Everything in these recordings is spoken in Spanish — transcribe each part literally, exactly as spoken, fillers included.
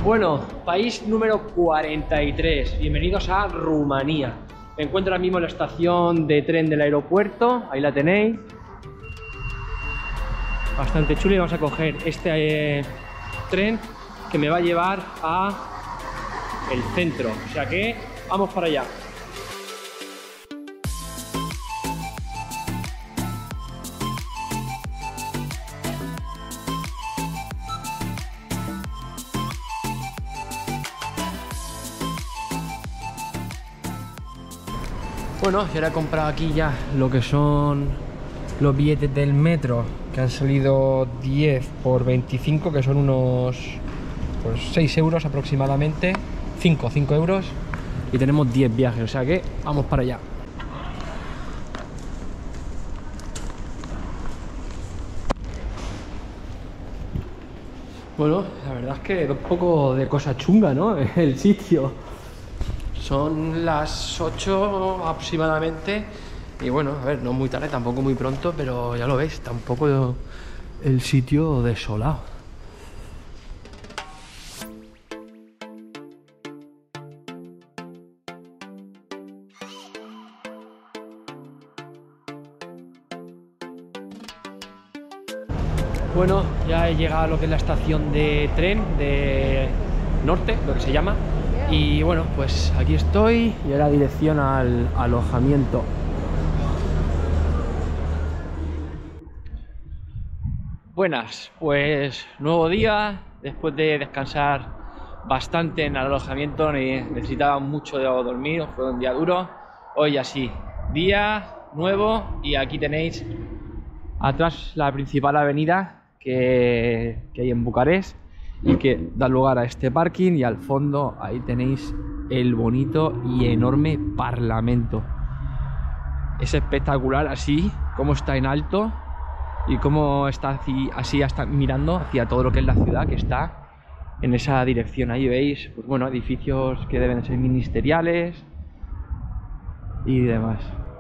Bueno, país número cuarenta y tres. Bienvenidos a Rumanía. Me encuentro ahora mismo en la estación de tren del aeropuerto. Ahí la tenéis. Bastante chulo y vamos a coger este eh, tren que me va a llevar a el centro. O sea que vamos para allá. Bueno, y ahora he comprado aquí ya lo que son los billetes del metro, que han salido diez por veinticinco, que son unos pues, seis euros aproximadamente, cinco, cinco euros, y tenemos diez viajes, o sea que vamos para allá. Bueno, la verdad es que da un poco de cosa chunga, ¿no? El sitio. Son las ocho aproximadamente y bueno, a ver, no muy tarde, tampoco muy pronto, pero ya lo veis, está un poco el sitio desolado. Bueno, ya he llegado a lo que es la estación de tren de Norte, lo que se llama. Y bueno, pues aquí estoy y ahora dirección al alojamiento. Buenas, pues nuevo día, después de descansar bastante en el alojamiento, necesitaba mucho de dormir, fue un día duro. Hoy así, día nuevo y aquí tenéis atrás la principal avenida que, que hay en Bucarest y que da lugar a este parking, y al fondo ahí tenéis el bonito y enorme Parlamento. Es espectacular así como está en alto y cómo está así, así hasta mirando hacia todo lo que es la ciudad, que está en esa dirección. Ahí veis, pues bueno, edificios que deben ser ministeriales y demás.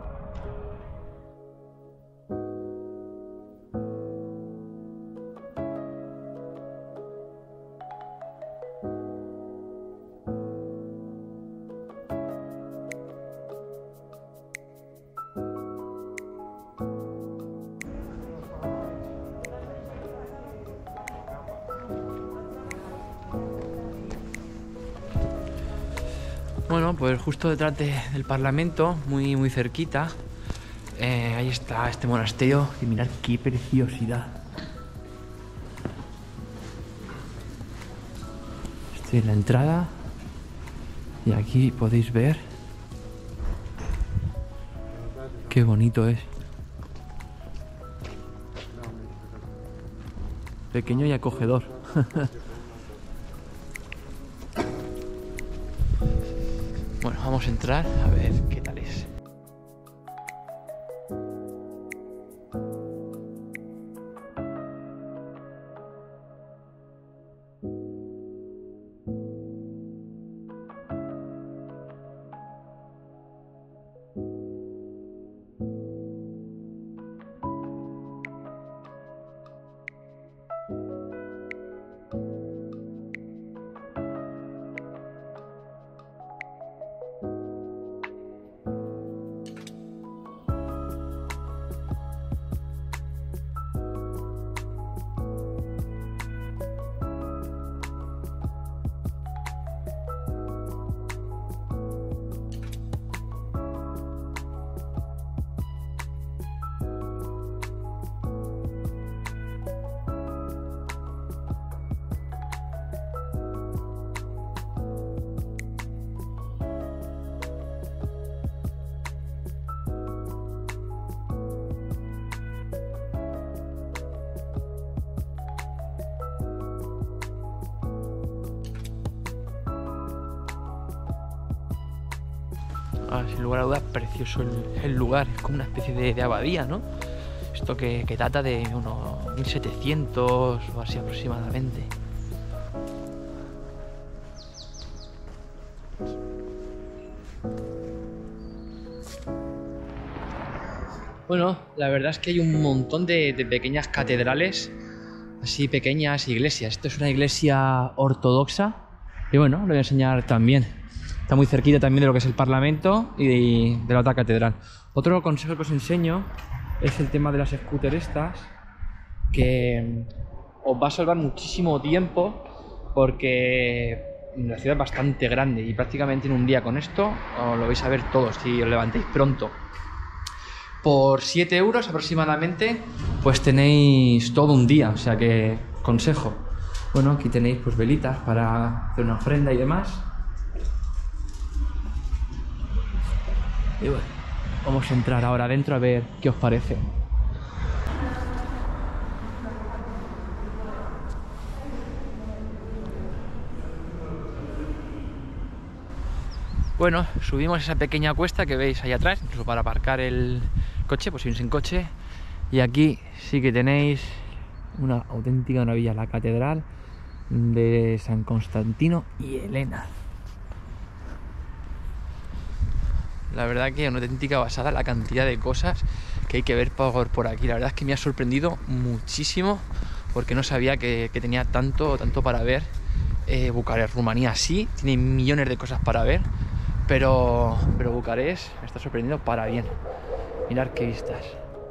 Bueno, pues justo detrás de, del Parlamento, muy, muy cerquita, eh, ahí está este monasterio, y mirad qué preciosidad. Estoy en la entrada y aquí podéis ver qué bonito es. Pequeño y acogedor. Bueno, vamos a entrar a ver qué tal es. Ah, sin lugar a dudas, precioso el, el lugar, es como una especie de, de abadía, ¿no? Esto que, que data de unos mil setecientos o así aproximadamente. Bueno, la verdad es que hay un montón de, de pequeñas catedrales, así pequeñas iglesias. Esto es una iglesia ortodoxa Y bueno, lo voy a enseñar también. Está muy cerquita también de lo que es el Parlamento y de, de la otra catedral. Otro consejo que os enseño es el tema de las scooters estas, que os va a salvar muchísimo tiempo porque la ciudad es bastante grande y prácticamente en un día con esto os lo vais a ver todos si os levantéis pronto. Por siete euros aproximadamente pues tenéis todo un día, o sea que consejo. Bueno, aquí tenéis pues velitas para hacer una ofrenda y demás. Y bueno, vamos a entrar ahora adentro a ver qué os parece. Bueno, subimos esa pequeña cuesta que veis ahí atrás, incluso para aparcar el coche, pues si vienes en coche. Y aquí sí que tenéis una auténtica maravilla, la catedral de San Constantino y Elena. La verdad que una auténtica basada la cantidad de cosas que hay que ver por, por aquí. La verdad es que me ha sorprendido muchísimo porque no sabía que, que tenía tanto, tanto para ver. Eh, Bucarest, Rumanía sí, tiene millones de cosas para ver, pero, pero Bucarest me está sorprendiendo para bien. Mirad qué vistas.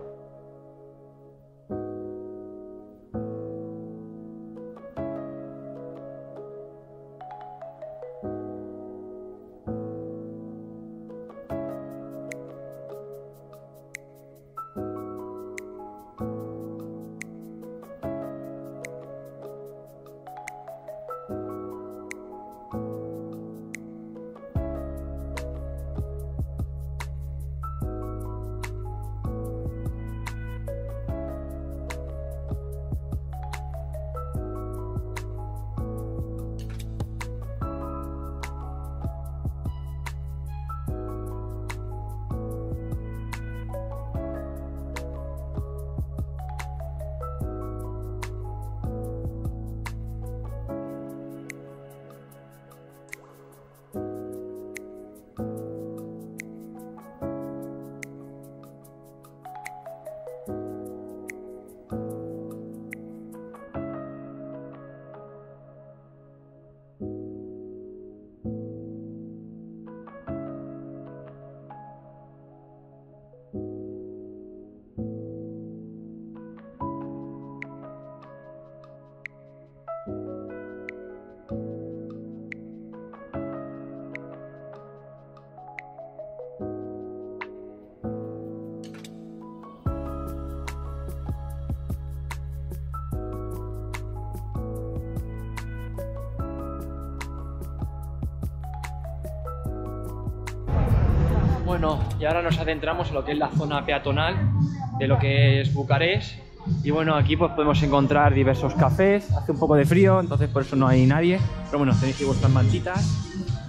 Bueno, y ahora nos adentramos en lo que es la zona peatonal de lo que es Bucarest. Y bueno, aquí pues podemos encontrar diversos cafés. Hace un poco de frío, entonces por eso no hay nadie. Pero bueno, tenéis aquí vuestras mantitas.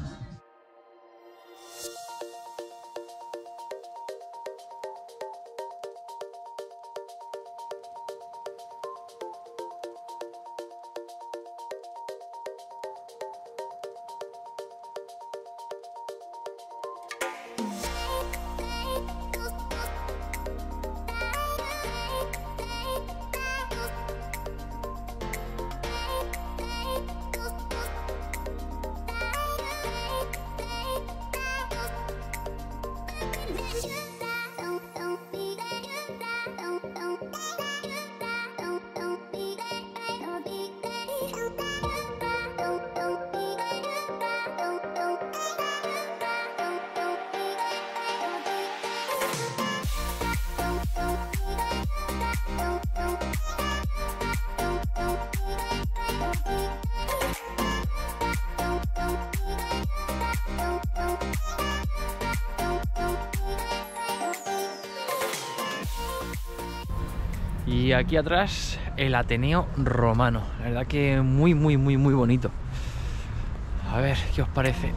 Y aquí atrás el Ateneo Romano. La verdad que muy, muy, muy, muy bonito. A ver, ¿qué os parece?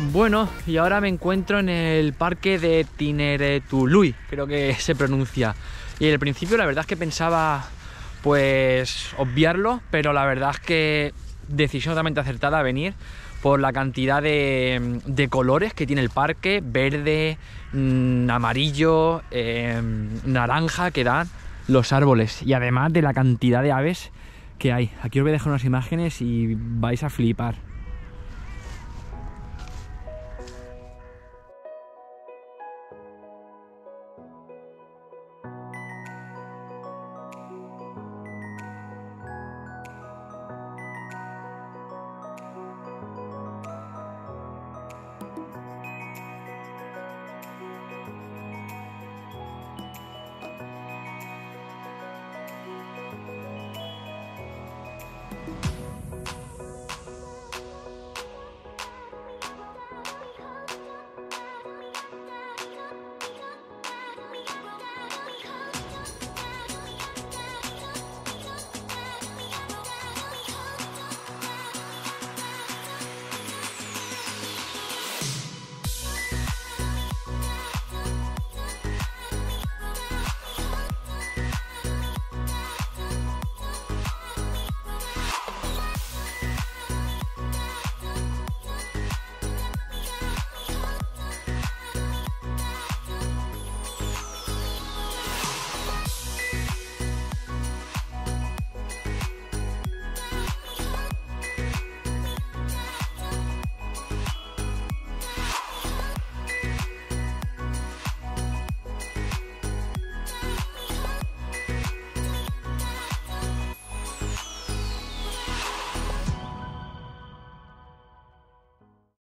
Bueno, y ahora me encuentro en el parque de Tineretului, creo que se pronuncia. Y al principio la verdad es que pensaba pues obviarlo, pero la verdad es que decisión totalmente acertada venir por la cantidad de, de colores que tiene el parque, verde, mmm, amarillo, eh, naranja que dan los árboles, y además de la cantidad de aves que hay. Aquí os voy a dejar unas imágenes y vais a flipar.